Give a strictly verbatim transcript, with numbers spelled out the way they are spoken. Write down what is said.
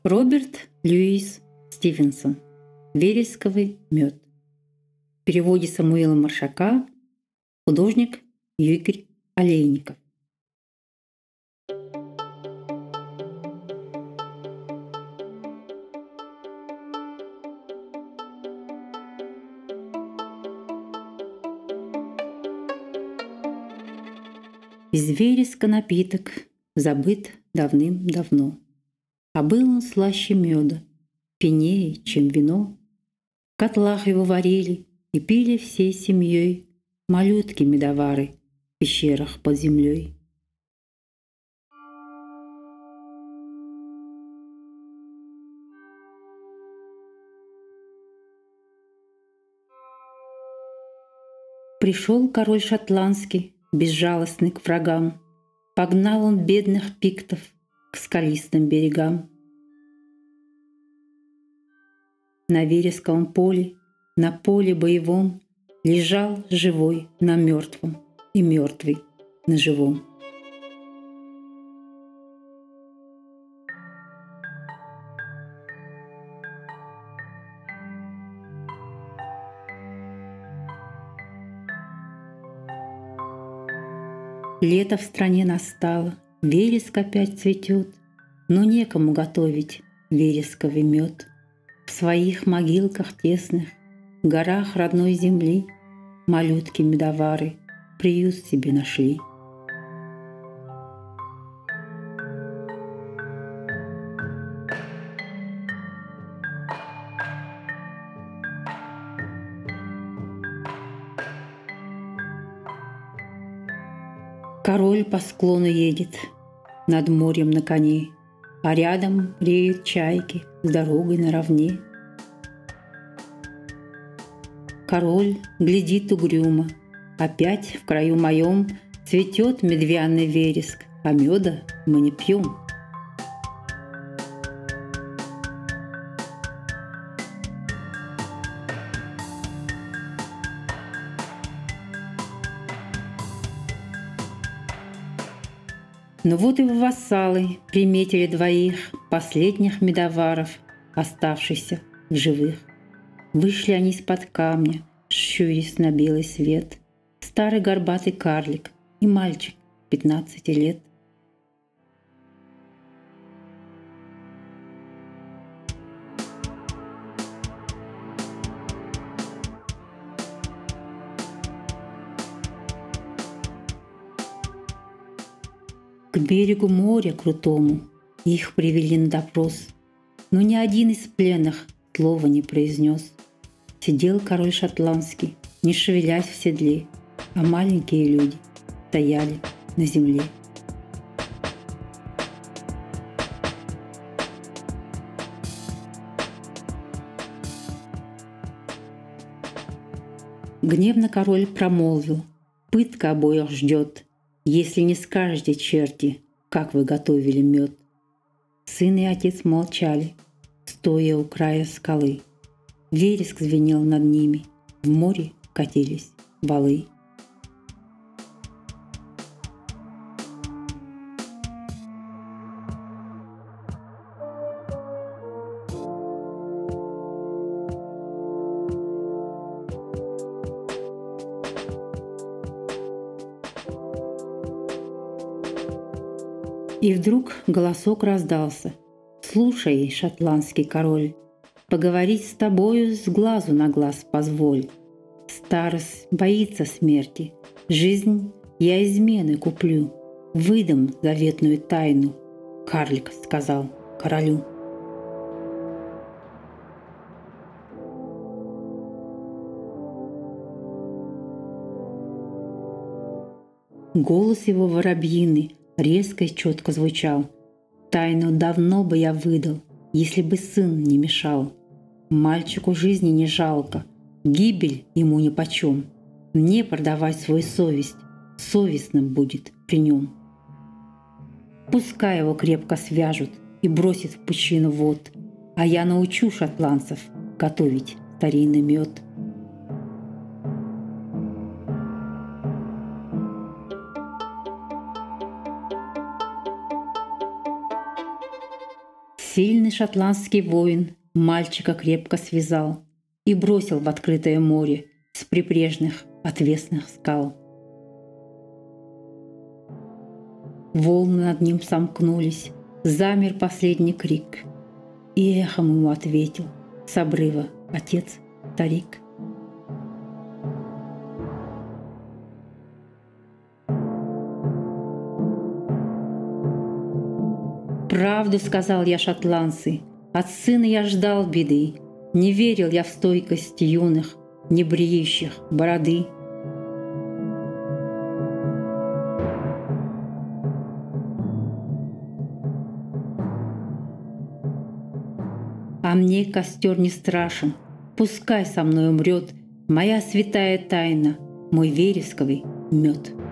Роберт Льюис Стивенсон. Вересковый мед. В переводе Самуила Маршака. Художник Игорь Олейников. Из вереска напиток забыт давным-давно, а был он слаще меда, пенее, чем вино. В котлах его варили и пили всей семьей малютки-медовары в пещерах под землей. Пришел король шотландский, безжалостный к врагам, погнал он бедных пиктов к скалистым берегам. На вересковом поле, на поле боевом лежал живой на мертвом и мертвый на живом. Лето в стране настало, вереск опять цветет, но некому готовить вересковый мед. В своих могилках тесных, в горах родной земли малютки-медовары приют себе нашли. Король по склону едет, над морем на коне, а рядом реют чайки с дорогой наравне. Король глядит угрюмо, опять в краю моем цветет медвяный вереск, а меда мы не пьем. Но вот и вассалы приметили двоих последних медоваров, оставшихся в живых. Вышли они из-под камня, щурясь на белый свет, старый горбатый карлик и мальчик пятнадцати лет. К берегу моря крутому их привели на допрос, но ни один из пленных слова не произнес. Сидел король шотландский, не шевелясь в седле, а маленькие люди стояли на земле. Гневно король промолвил: «Пытка обоих ждет, если не скажете, черти, как вы готовили мед». Сын и отец молчали, стоя у края скалы. Вереск звенел над ними, в море катились валы. И вдруг голосок раздался: «Слушай, шотландский король, поговорить с тобою с глазу на глаз позволь. Старость боится смерти, жизнь я измены куплю, выдам заветную тайну», — карлик сказал королю. Голос его воробьиный резко и четко звучал: «Тайну давно бы я выдал, если бы сын не мешал. Мальчику жизни не жалко, гибель ему нипочем. Не продавать свою совесть, совестным будет при нем. Пускай его крепко свяжут и бросят в пучину вод, а я научу шотландцев готовить старинный мед». Сильный шотландский воин мальчика крепко связал и бросил в открытое море с прибрежных отвесных скал. Волны над ним сомкнулись, замер последний крик, и эхом ему ответил с обрыва отец-старик. «Правду сказал я, шотландцы, от сына я ждал беды, не верил я в стойкость юных, не бреющих бороды. А мне костер не страшен, пускай со мной умрет моя святая тайна, мой вересковый мед».